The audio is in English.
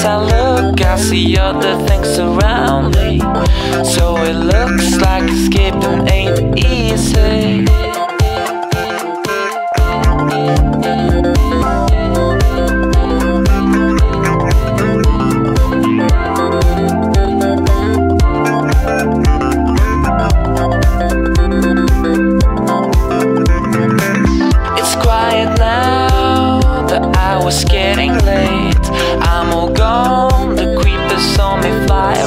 as I look, I see other things around me. So it looks like escaping ain't easy. It's quiet now, the hour's getting late. I'm all gone, the creepers saw me fly